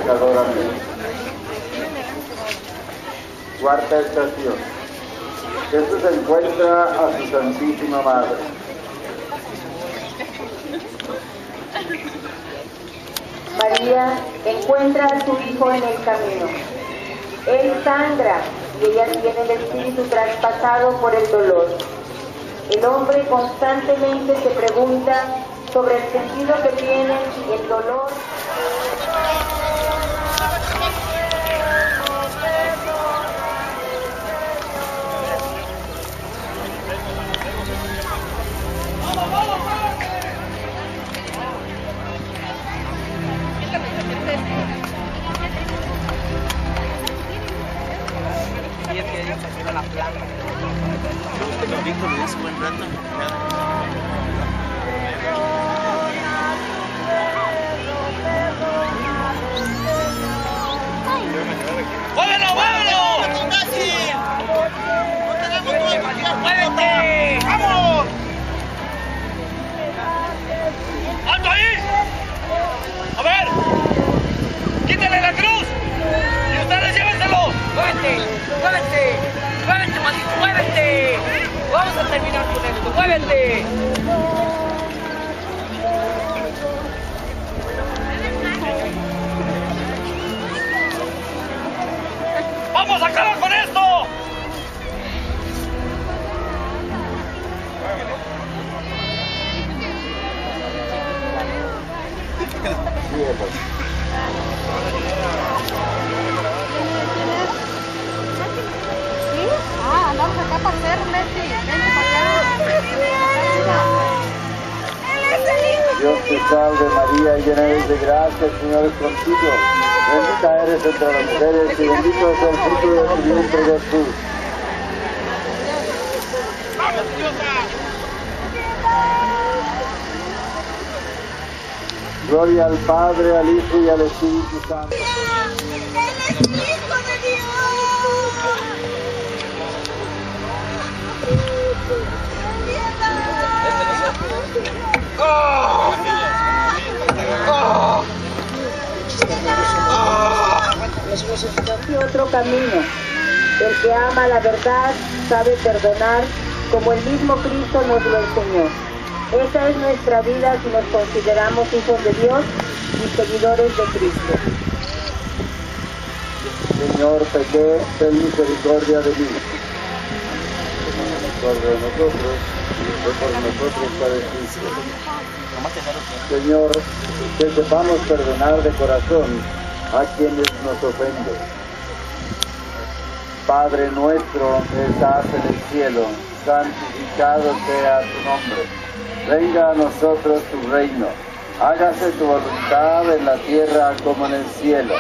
pecador. Amén. Cuarta estación. Jesús encuentra a su Santísima Madre. María encuentra a su hijo en el camino. Él sangra y ella tiene el espíritu traspasado por el dolor. El hombre constantemente se pregunta sobre el sentido que tiene el dolor. La planta. Yo ahorita me hace buen rato. ¡Muévelo, muévelo! ¡Imbécil! ¡No tenemos todo el día! ¡Muévete! ¡Vamos! ¡Alto ahí! A ver, quítale la cruz y ustedes llévenselo. ¡Muévete! ¡Muévete! ¡Muévete, maldito! ¡Muévete! Vamos a terminar con esto. ¡Muévete! ¡Vamos a acabar con esto! Andamos acá para hacer, Messi. Vente para allá. Dios te salve María, llena eres de gracia, el Señor es contigo. Bendita eres entre las mujeres y bendito es el fruto de tu vientre, Jesús. Gloria al Padre, al Hijo y al Espíritu Santo. ¡Él es hijo de Dios! Y otro camino. El que ama la verdad sabe perdonar como el mismo Cristo nos lo enseñó. Esa es nuestra vida si nos consideramos hijos de Dios y seguidores de Cristo. Señor, pequé, ten misericordia de mí. Ten misericordia de nosotros, que por nosotros padeciste. Señor, que sepamos perdonar de corazón a quienes nos ofenden. Padre nuestro que estás en el cielo, santificado sea tu nombre. Venga a nosotros tu reino. Hágase tu voluntad en la tierra como en el cielo.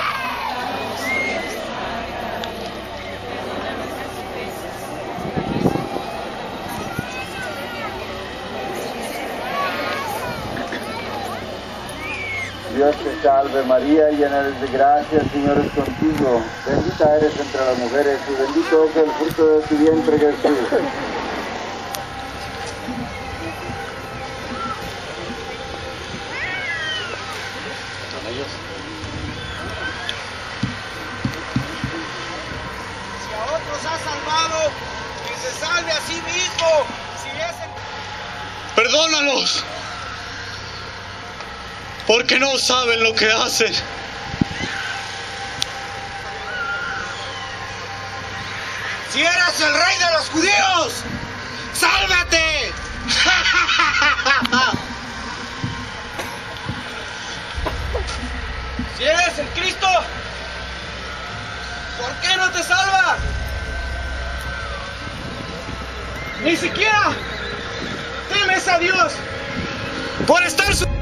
Dios te salve María, llena eres de gracia, el Señor es contigo. Bendita eres entre las mujeres y bendito es el fruto de tu vientre, Jesús. Si a otros ha salvado, que se salve a sí mismo. Si es el... Perdónalos, porque no saben lo que hacen. Si eres el rey de los judíos, ¡sálvate! Si eres el Cristo, ¿por qué no te salvas? Ni siquiera temes a Dios por estar